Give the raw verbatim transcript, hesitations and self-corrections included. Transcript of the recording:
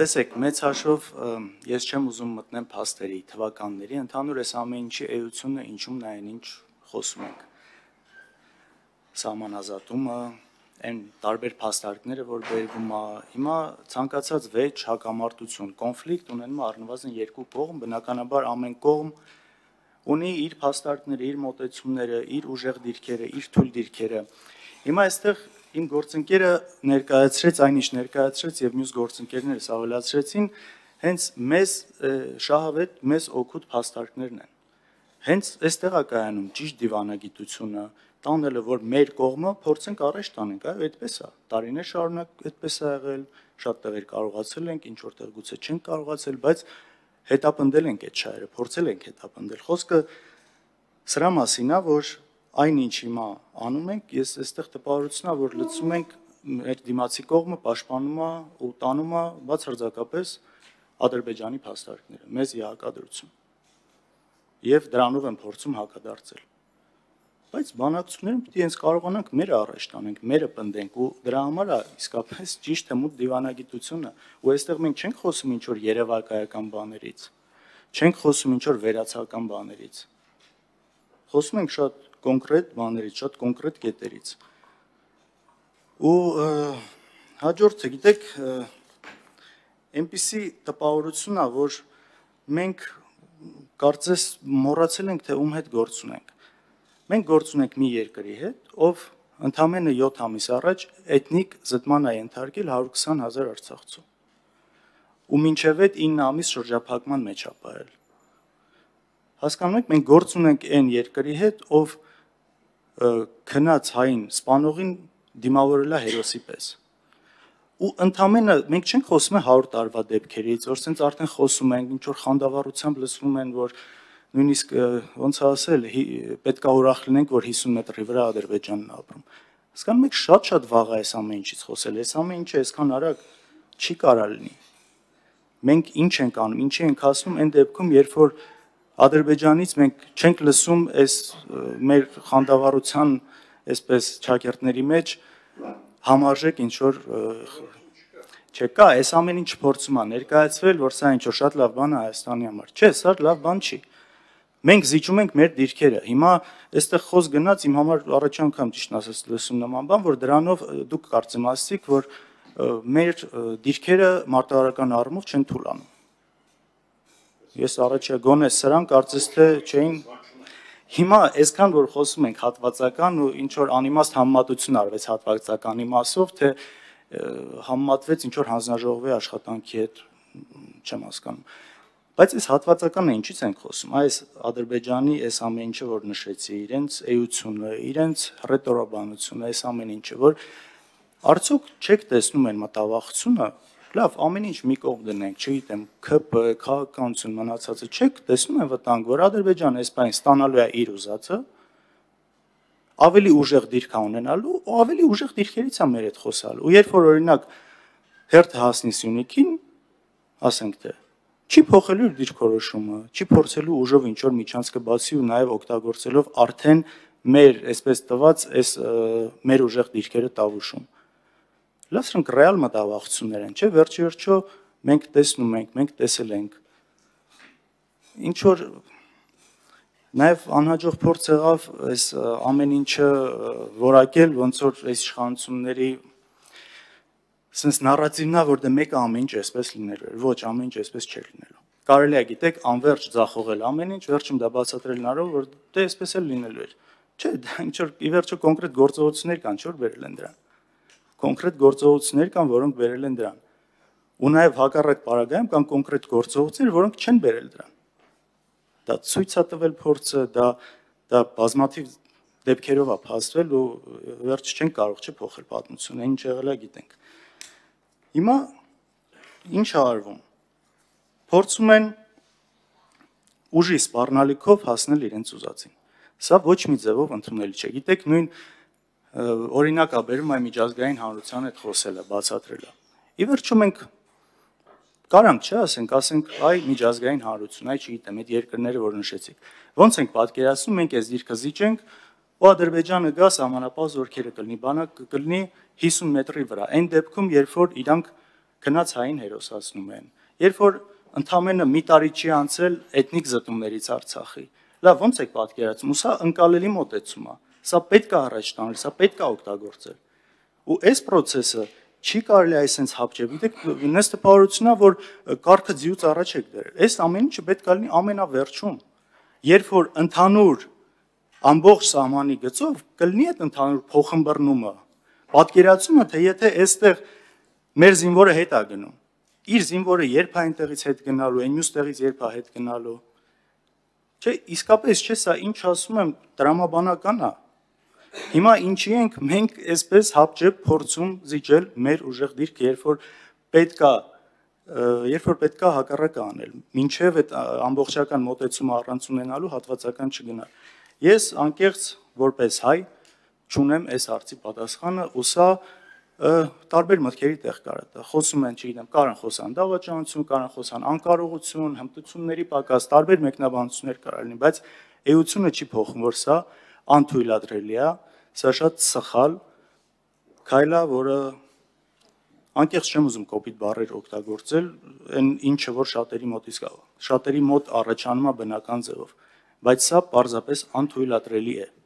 Տեսեք, մեծ հաշվով ես չեմ ուզում մտնեմ փաստերի, թվականների, ընդհանուր այս ամեն ինչի էությունը ինչում նա այն ինչ խոսում ենք։ Սահմանազատումը, այն տարբեր փաստարկները, որ բերվում է, հիմա ցանկացած վեճ, հակամարտություն, կոնֆլիկտ ունենում է առնվազն երկու կողմ, բնականաբար ամեն կողմ ունի իր փաստարկները, իր մոտեցումները, իր ուժեղ դիրքերը, իր թույլ դիրքերը։ Հիմա այստեղ իմ գործընկերը ներկայացրեց այն ինչ ներկայացրեց եւ մյուս գործընկերներս ավելացրեցին, հենց մեզ շահավետ, մեզ օգուտ փաստարկներն են։ Հենց այստեղ է կայանում ճիշտ դիվանագիտությունը, տանելը, որ մեր կողմը փորձենք առաջ տանենք, այո, այդպես է։ Տարիներ շարունակ այդպես է եղել, շատ տեղեր կարողացել ենք, ինչ որտեղ գուցե չենք կարողացել, բայց հետապնդել ենք այդ շահերը, փորձել ենք հետապնդել։ Խոսքը սրա մասին է, որ այն ինչ հիմա անում ենք, ես այստեղ տպավորությունն է, որ լցում ենք մեր դիմացի կողմը պաշտպանում է ու տանում է բացարձակապես Ադրբեջանի փաստարկները, մեզ հակադրություն։ Եվ դրանով են փորձում հակադարձել։ Բայց բանակցություններում պիտի հենց կարողանանք մերը առաջ տանենք, մերը պնդենք ու դրա համար է իսկապես ճիշտ հմուտ դիվանագիտությունը, ու այստեղ մենք չենք խոսում ինչ որ երևակայական բաներից, չենք խոսում ինչ որ վերացական բաներից։ Խոսում ենք շատ կոնկրետ բաներից, շատ կոնկրետ կետերից։ Ու հաջորդը, գիտեք, այնպիսի տպավորություն է, որ մենք կարծես մոռացել ենք, թե ում հետ գործ ունենք։ Մենք գործ ունենք մի երկրի հետ, ով ընդամենը յոթ ամիս առաջ էթնիկ զտման է ենթարկել հարյուր քսան հազար արցախցու։ Ու մինչև այդ ինը ամիս շրջափակման մեջ է ապրել։ Հասկանում եք, մենք գործ ունենք այն երկրի հետ, ով քնած հային սպանողին դիմավորել է հերոսի պես։ Ու ընդամենը մենք չենք խոսում հարյուր տարվա դեպքերից, որ սենց արդեն խոսում ենք, ինչ որ խանդավառությամբ լսվում են, որ նույնիսկ ոնց ասել, պետք է ուրախ լինենք, որ հիսուն մետրի վրա Ադրբեջանն է ապրում։ Հասկանում եք, շատ-շատ վաղ է այս ամեն ինչից խոսել, այս ամեն ինչը այսքան արագ չի կարա լինի։ Մենք ինչ ենք անում, ինչի ենք ասում այն դեպքում, երբ որ Ադրբեջանից մենք չենք լսում այս մեր խանդավառության այսպես ճակերտների մեջ համարժեք ինչ որ չկա, այս ամեն ինչ փորձում է ներկայացվել, որ սա ինչ որ շատ լավ բան է Հայաստանի համար։ Չէ, սա լավ բան չի։ Մենք զիջում ենք մեր դիրքերը։ Հիմա այստեղ խոսք գնաց իմ համար առաջ անգամ ճիշտ ասած լսում նման բան, որ դրանով դուք կարծեմ ասացիք, որ մեր դիրքերը մարտավարական առումով չեն թույլանում։ Ես առաջ գոնե սրան կարծես թե չէին։ Հիմա այսքան որ խոսում ենք հատվածական ու ինչ որ անիմաստ համեմատություն արվեց հատվածականի մասով, թե համեմատվեց ինչ որ հանձնաժողովի աշխատանքի հետ, չեմ հասկանում։ Բայց այս հատվածականը ինչից ենք խոսում։ Այս Ադրբեջանի այս ամեն ինչը որ նշեցի, իրենց էությունը, իրենց ռետորաբանությունը, այս ամեն ինչը, որ արդյոք չեք տեսնում այն մտավախությունը, լավ, ամեն ինչ մի կողմ դնենք, չգիտեմ, ՔՊ, քաղաքականություն մնացածը, չեք տեսնում են վտանգ, որ Ադրբեջանը այս բանը ստանալու է իր ուզածը, ավելի ուժեղ դիրք է ունենալու, ու ավելի ուժեղ դիրքերից է մեր հետ խոսալու։ Ու երբ որ օրինակ հերթը հասնի Սյունիքին, ասենք թե չի փոխելու իր դիրքորոշումը, չի փորձելու ուժով ինչ որ միջանցքը բացի ու նաև օգտագործելով արդեն մեր այսպես տված այս մեր ուժեղ դիրքերը տավուշում։ Լավ, սրանք ռեալ մտավախություններ են, չէ՞, վերջի վերջո մենք տեսնում ենք, մենք տեսել ենք։ Ինչ որ նաև անհաջող փորձ եղավ այս ամեն ինչը որակել, ոնց որ այս իշխանությունների sense նարատիվն է, որ դե մեկը ամեն ինչ այսպես լինելու է, ոչ, ամեն ինչ այսպես չէր լինելու։ Կարելի է, գիտեք, անverջ ձախողել ամեն ինչ, վերջում դա բացատրել հնարավոր, որ դե այսպես էլ լինելու էր։ Չէ, դա ինչ որ ի վերջո կոնկրետ գործողություններ կան, չէ՞ որ վերել են դրան։ Կոնկրետ գործողություններ կան, որոնք վերել են դրան։ Ու նաև հակառակ պարագայում կան կոնկրետ գործողություններ, որոնք չեն վերել դրան։ Դա ցույց է տվել փորձը, դա դա բազմաթիվ դեպքերով է փաստվել ու վերջ չեն կարող չէ փոխել պատմությունը, ինչ եղել է գիտենք։ Հիմա ինչ է արվում։ Փորձում են ուժի սպառնալիքով հասնել իրենց ուզածին։ Սա ոչ մի ձևով ընդունելի չէ։ Գիտեք, նույն օրինակ է բերում այ միջազգային հանրության հետ խոսելը, բացատրելը։ Ի վերջո մենք կարանք չէ, ասենք, ասենք, այ միջազգային հանրություն, այ չգիտեմ, այդ երկրները որ նշեցիք։ Ոնց ենք պատկերացնում, մենք այս դիրքը զիջենք, ու Ադրբեջանը գա սահմանապահ զորքերը կլինի, բանակ կլինի հիսուն մետրի վրա։ Այն դեպքում, երբ որ իրանք քնած հային հերոսացնում են։ Երբ որ ընդամենը մի տարի չի անցել էթնիկ զտումներից Արցախի, լավ ո՞նց եք պատկերացնում, ու սա ընկալելի մոտեցում է, սա պետք է առաջ տանել, սա պետք է օգտագործել։ Ու այս process-ը չի կարելի այսպես հապճել։ Գիտեք, ինձ տպավորությունն է, որ կարգը ձիուց առաջ եք դրել։ Այս ամեն ինչը պետք է լինի ամենավերջում։ Երբ որ ընդհանուր ամբողջ սահմանի գծով կլինի այդ ընդհանուր փոխըմբռնումը, պատկերացումը, թե եթե այստեղ մեր զինվորը հետ է գնում, իր զինվորը երբ է այնտեղից հետ գնալու, այն մյուս տեղից երբ է հետ գնալու։ Չէ, իսկապես չէ, սա ինչ ասում եմ, տրամաբանական է։ Հիմա ինչի ենք մենք այսպես հապճեպ փորձում զիջել մեր ուժեղ դիրքը, երբ որ պետքա, երբ որ պետքա հակառակը անել, մինչև այդ ամբողջական մոտեցումը առանց ունենալու հատվածական չգնալ։ Ես անկեղծ որպես հայ չունեմ այս հարցի պատասխանը, ու սա տարբեր մտքերի տեղ կարա տա։ Խոսում են, չգիտեմ, կարան խոսան դավաճանություն, կարան խոսան անկարողություն, հմտությունների պակաս, տարբեր մեկնաբանություններ կարա լինի, բայց էությունը չի փոխում, որ սա անթույլատրելի է, սա շատ սխալ քայլ է, որը անկեղծ չեմ ուզում կոպիտ բառեր օգտագործել, այն ինչը որ շատերի մոտից կա, շատերի մոտ առաջանում է բնական ձևով, բայց սա պարզապես անթույլատրելի է։